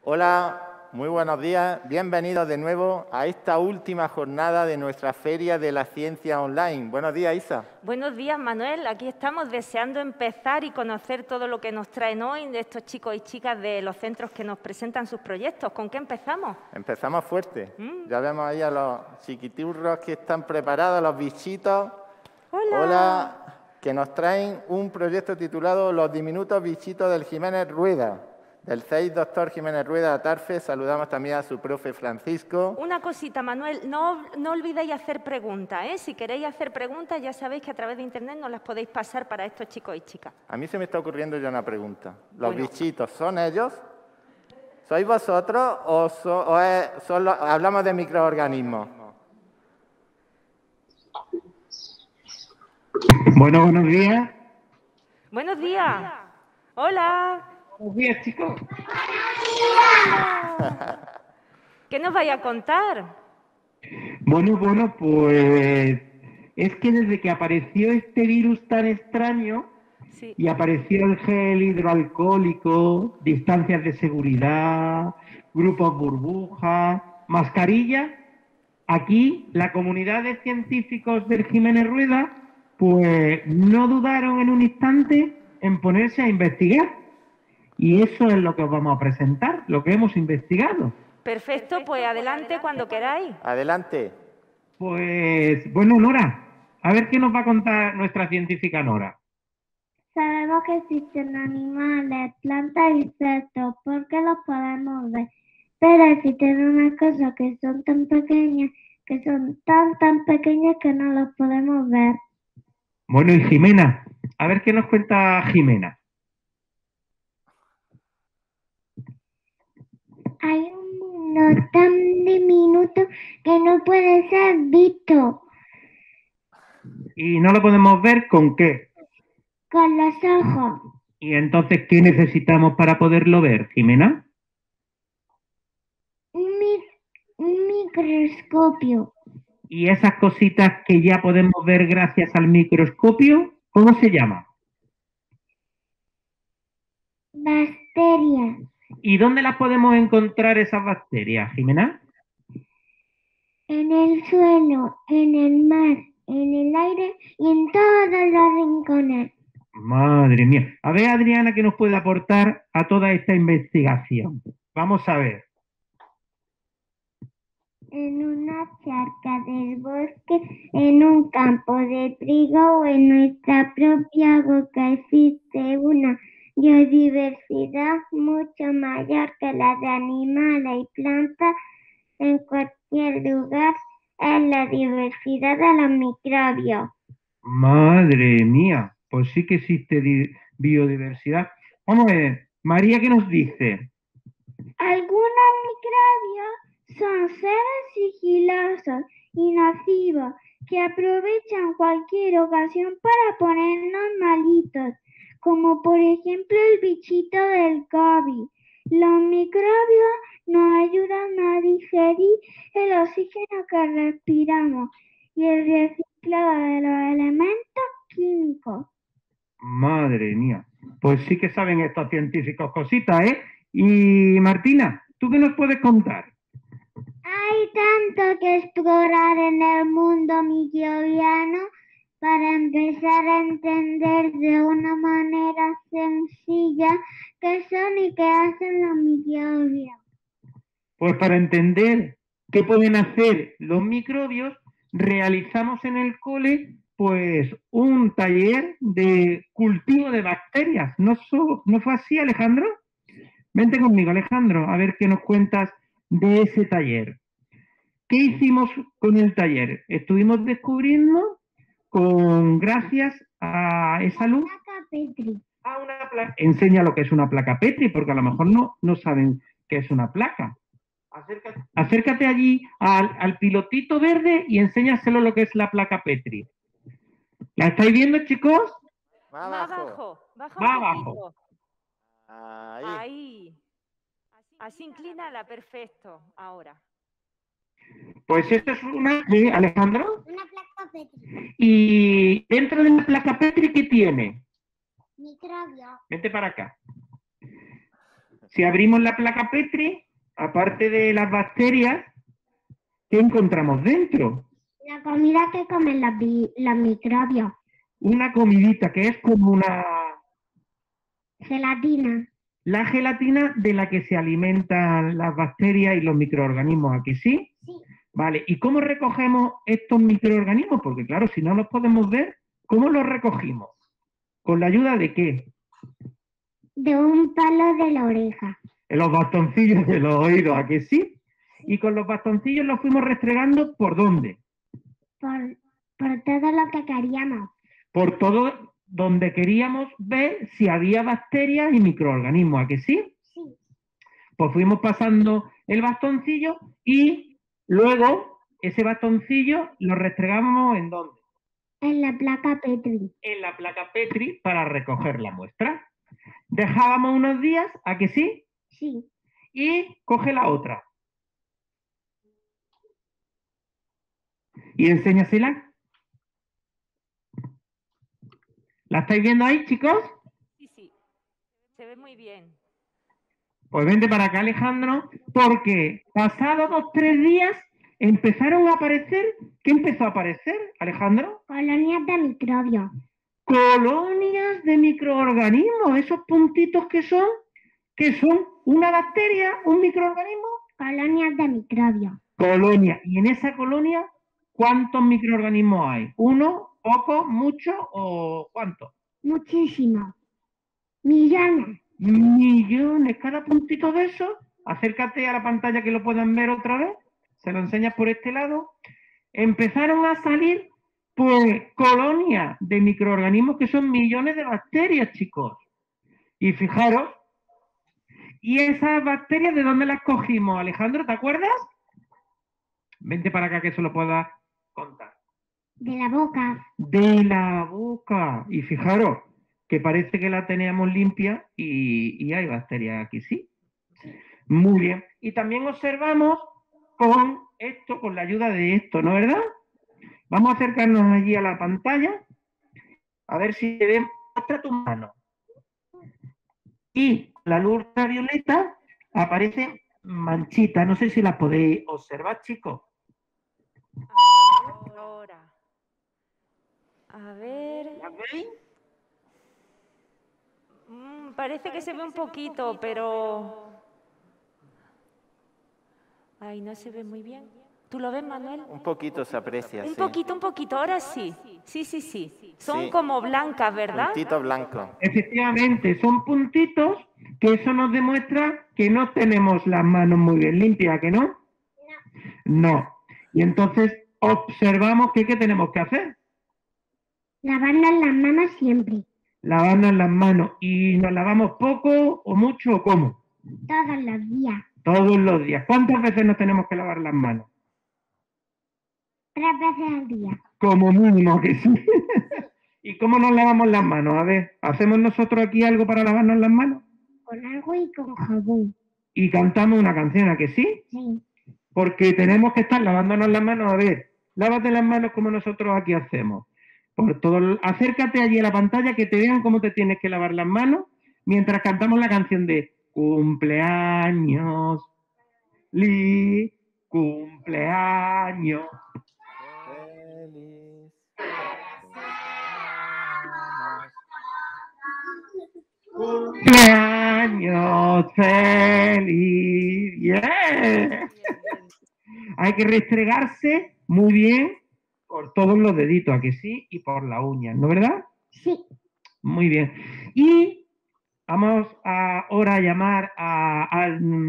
Hola, muy buenos días. Bienvenidos de nuevo a esta última jornada de nuestra Feria de la Ciencia Online. Buenos días, Isa. Buenos días, Manuel. Aquí estamos deseando empezar y conocer todo lo que nos traen hoy de estos chicos y chicas de los centros que nos presentan sus proyectos. ¿Con qué empezamos? Empezamos fuerte. Ya vemos ahí a los chiquiturros que están preparados, los bichitos. Hola. Hola, que nos traen un proyecto titulado Los diminutos bichitos del Jiménez Rueda. Del CEIS Doctor Jiménez Rueda Atarfe, saludamos también a su profe Francisco. Una cosita, Manuel, no olvidéis hacer preguntas, ¿eh? Si queréis hacer preguntas, ya sabéis que a través de Internet nos las podéis pasar para estos chicos y chicas. A mí se me está ocurriendo ya una pregunta. ¿Los bichitos son ellos? ¿Sois vosotros o hablamos de microorganismos? Bueno, buenos días. Buenos días. Hola. Buenos días, chicos. ¿Qué nos vais a contar? Bueno, pues es que desde que apareció este virus tan extraño y apareció el gel hidroalcohólico, distancias de seguridad, grupos burbuja, mascarilla, aquí la comunidad de científicos del Jiménez Rueda pues no dudaron en un instante en ponerse a investigar. Y eso es lo que os vamos a presentar, lo que hemos investigado. Perfecto, pues adelante cuando queráis. Adelante. Pues, bueno, Nora, a ver qué nos va a contar nuestra científica Nora. Sabemos que existen animales, plantas y insectos porque los podemos ver. Pero existen unas cosas que son tan pequeñas, que no los podemos ver. Bueno, y Jimena, a ver qué nos cuenta Jimena. Hay un mundo tan diminuto que no puede ser visto. ¿Y no lo podemos ver con qué? Con los ojos. ¿Y entonces qué necesitamos para poderlo ver, Jimena? Un microscopio. ¿Y esas cositas que ya podemos ver gracias al microscopio, cómo se llama? Bacterias. ¿Y dónde las podemos encontrar esas bacterias, Jimena? En el suelo, en el mar, en el aire y en todos los rincones. Madre mía. A ver, Adriana, ¿qué nos puede aportar a toda esta investigación? Vamos a ver. En una charca del bosque, en un campo de trigo o en nuestra propia boca existe una biodiversidad mucho mayor que la de animales y plantas en cualquier lugar. Es la diversidad de los microbios. Madre mía, pues sí que existe biodiversidad. Vamos a ver, María, ¿qué nos dice? Algunos microbios son seres sigilosos y nocivos que aprovechan cualquier ocasión para ponernos malitos, como por ejemplo el bichito del COVID. Los microbios nos ayudan a digerir el oxígeno que respiramos y el reciclado de los elementos químicos. Madre mía, pues sí que saben estos científicos cositas, ¿eh? Y Martina, ¿tú qué nos puedes contar? Hay tanto que explorar en el mundo microbiano para empezar a entender de una manera sencilla qué son y qué hacen los microbios. Pues para entender qué pueden hacer los microbios, realizamos en el cole pues un taller de cultivo de bacterias. ¿No fue así, Alejandro? Vente conmigo, Alejandro, a ver qué nos cuentas de ese taller. ¿Qué hicimos con el taller? Estuvimos descubriendo, gracias a esa luz... Placa Petri. Enseña lo que es una placa Petri, porque a lo mejor no saben qué es una placa. Acércate allí al pilotito verde y enséñaselo lo que es la placa Petri. ¿La estáis viendo, chicos? Va abajo. Va abajo. Ahí. Así inclínala, perfecto. Ahora. Pues esto es una... ¿Sí, Alejandro? Una placa Petri. Y dentro de la placa Petri, ¿qué tiene? Microbios. Vente para acá. Si abrimos la placa Petri, aparte de las bacterias, ¿qué encontramos dentro? La comida que comen los microbios. Una comidita que es como una... Gelatina. La gelatina de la que se alimentan las bacterias y los microorganismos, ¿a que sí? Sí. Vale, ¿y cómo recogemos estos microorganismos? Porque claro, si no los podemos ver, ¿cómo los recogimos? ¿Con la ayuda de qué? De un palo de la oreja. En los bastoncillos de los oídos, ¿a que sí? Y con los bastoncillos los fuimos restregando, ¿por dónde? Por todo lo que queríamos. Por todo donde queríamos ver si había bacterias y microorganismos, ¿a que sí? Sí. Pues fuimos pasando el bastoncillo y luego ese bastoncillo lo restregamos ¿en dónde? En la placa Petri. En la placa Petri para recoger la muestra. Dejábamos unos días, ¿a que sí? Sí. Y coge la otra. Y enséñasela. ¿La estáis viendo ahí, chicos? Sí, sí. Se ve muy bien. Pues vente para acá, Alejandro, porque pasados 2 o 3 días empezaron a aparecer... ¿Qué empezó a aparecer, Alejandro? Colonias de microbios. Colonias de microorganismos. Esos puntitos que son una bacteria, un microorganismo. Colonias de microbios. Colonia. Y en esa colonia, ¿cuántos microorganismos hay? ¿Uno, poco, mucho o cuántos? Muchísimos. Millones. Millones. Cada puntito de esos. Acércate a la pantalla que lo puedan ver otra vez. Se lo enseñas por este lado. Empezaron a salir, pues, colonias de microorganismos que son millones de bacterias, chicos. Y fijaros, ¿y esas bacterias de dónde las cogimos, Alejandro? ¿Te acuerdas? Vente para acá que se lo pueda contar. De la boca. De la boca. Y fijaros, que parece que la teníamos limpia y hay bacterias aquí, ¿sí? Muy bien. Y también observamos con esto, con la ayuda de esto, ¿no es verdad? Vamos a acercarnos allí a la pantalla, a ver si se ve. Muestra tu mano. Y la luz ultravioleta aparece manchita. No sé si las podéis observar, chicos. Ahora. A ver. ¿Las veis? Parece que se ve un poquito, pero... Ay, no se ve muy bien. ¿Tú lo ves, Manuel? Un poquito se aprecia, Un sí. poquito. Ahora sí. Sí. Son Sí. como blancas, ¿verdad? Puntito blanco. Efectivamente, son puntitos que eso nos demuestra que no tenemos las manos muy bien limpias, ¿que no? No. Y entonces observamos que ¿qué tenemos que hacer? Lavarnos las manos siempre. Lavarnos las manos. ¿Y nos lavamos poco o mucho o cómo? Todos los días. Todos los días. ¿Cuántas veces nos tenemos que lavar las manos? 3 veces al día. Como mínimo que sí. ¿Y cómo nos lavamos las manos? A ver, ¿hacemos nosotros aquí algo para lavarnos las manos? Con agua y con jabón. Y cantamos una canción, ¿a que sí? Sí. Porque tenemos que estar lavándonos las manos. A ver, lávate las manos como nosotros aquí hacemos. Por todo, acércate allí a la pantalla que te vean cómo te tienes que lavar las manos mientras cantamos la canción de cumpleaños, cumpleaños. Feliz. Cumpleaños feliz. Yeah. Hay que restregarse muy bien por todos los deditos, ¿a que sí? Y por las uñas, ¿no verdad? Sí. Muy bien. Y vamos ahora a llamar a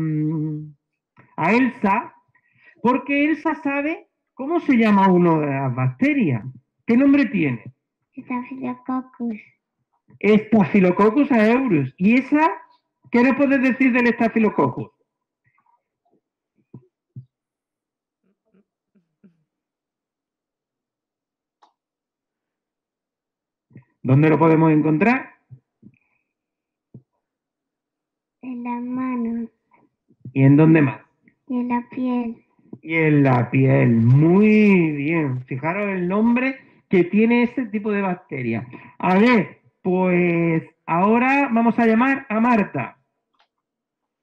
Elsa, porque Elsa sabe cómo se llama una de las bacterias. ¿Qué nombre tiene? Staphylococcus. Staphylococcus aureus. ¿Y esa? ¿Qué le puedes decir del Staphylococcus? ¿Dónde lo podemos encontrar? En las manos. ¿Y en dónde más? Y en la piel. Y en la piel. Muy bien. Fijaros el nombre que tiene ese tipo de bacteria. A ver, pues ahora vamos a llamar a Marta.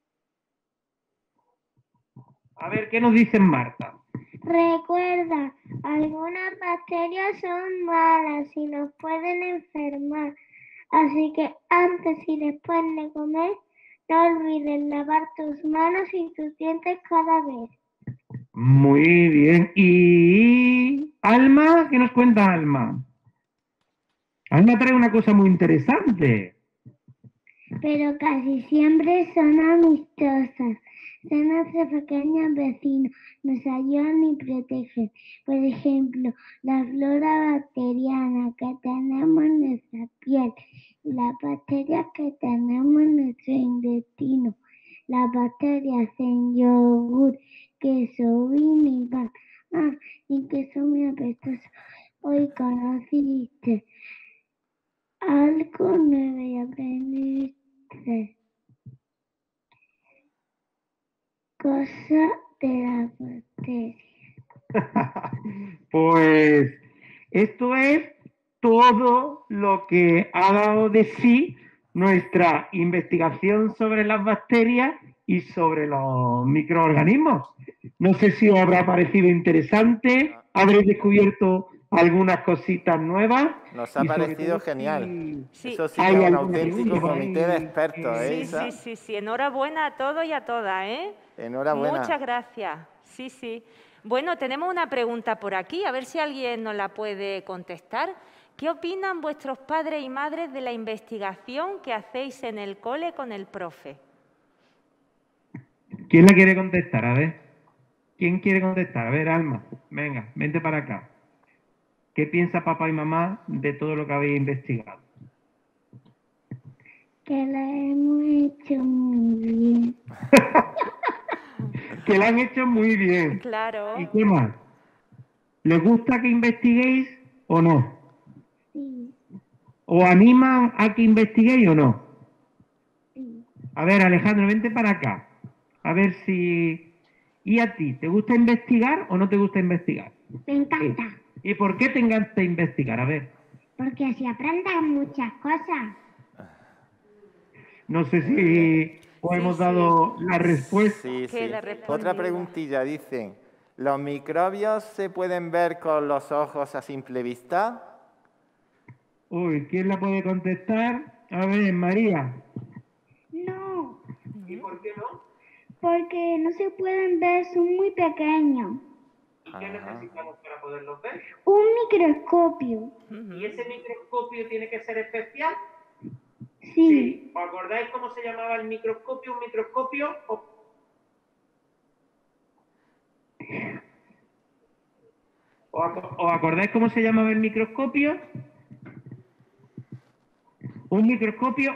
A ver, ¿qué nos dicen Marta? Recuerda, algunas bacterias son malas y nos pueden enfermar. Así que antes y después de comer, no olvides lavar tus manos y tus dientes cada vez. Muy bien. ¿Y Alma? ¿Qué nos cuenta Alma? Alma trae una cosa muy interesante. Pero casi siempre son amistosas. Son nuestros pequeños vecinos, nos ayudan y protegen. Por ejemplo, la flora bacteriana que tenemos en nuestra piel, las bacterias que tenemos en nuestro intestino, las bacterias en yogur, queso, vino y pan. Y que son muy apetosas. Hoy conociste algo nuevo y aprendiste cosas de la bacteria. Pues esto es todo lo que ha dado de sí nuestra investigación sobre las bacterias y sobre los microorganismos. No sé si os habrá parecido interesante, habréis descubierto algunas cositas nuevas. Nos ha parecido genial. Sí. Eso sí que es un auténtico comité de expertos, ¿eh, Isa? Sí. Enhorabuena a todos y a todas, ¿eh? Enhorabuena. Muchas gracias. Sí. Bueno, tenemos una pregunta por aquí, a ver si alguien nos la puede contestar. ¿Qué opinan vuestros padres y madres de la investigación que hacéis en el cole con el profe? ¿Quién la quiere contestar? A ver. ¿Quién quiere contestar? A ver, Alma, venga, vente para acá. ¿Qué piensa papá y mamá de todo lo que habéis investigado? Que la hemos hecho muy bien. Que la han hecho muy bien. Claro. ¿Y qué más? ¿Les gusta que investiguéis o no? Sí. ¿O animan a que investiguéis o no? Sí. A ver, Alejandro, vente para acá. A ver si... ¿Y a ti? ¿Te gusta investigar o no te gusta investigar? Me encanta. ¿Y por qué te encanta investigar? A ver. Porque así aprendes muchas cosas. No sé si os hemos dado la respuesta. Sí. Otra preguntilla, dicen, ¿los microbios se pueden ver con los ojos a simple vista? Uy, ¿quién la puede contestar? A ver, María. No. ¿Y por qué no? Porque no se pueden ver, son muy pequeños. ¿Y qué necesitamos para poderlos ver? Un microscopio. ¿Y ese microscopio tiene que ser especial? Sí. ¿Os acordáis cómo se llamaba el microscopio? ¿Un microscopio? ¿Os acordáis cómo se llamaba el microscopio? Un microscopio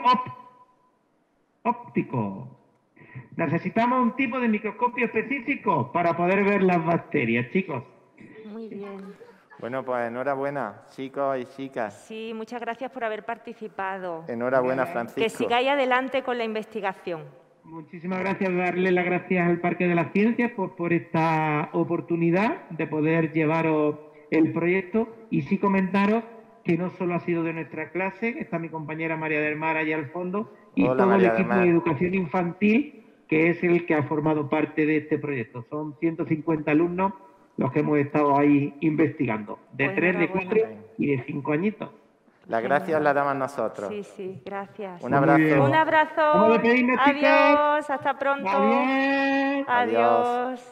óptico. Necesitamos un tipo de microscopio específico para poder ver las bacterias, chicos. Muy bien. Bueno, pues enhorabuena, chicos y chicas. Sí, muchas gracias por haber participado. Enhorabuena, Francisco. Que sigáis adelante con la investigación. Muchísimas gracias, darle las gracias al Parque de las Ciencias por esta oportunidad de poder llevaros el proyecto y sí comentaros que no solo ha sido de nuestra clase, está mi compañera María del Mar allá al fondo y Hola, todo María el del equipo Mar. de educación infantil que es el que ha formado parte de este proyecto. Son 150 alumnos los que hemos estado ahí investigando, de Pues 3, de enhorabuena. 4 y de 5 añitos. Las gracias las damos nosotros. Sí, gracias. Un abrazo. Muy bien. Un abrazo. Vamos a despedirnos, chicos. Adiós, hasta pronto. Adiós. Adiós.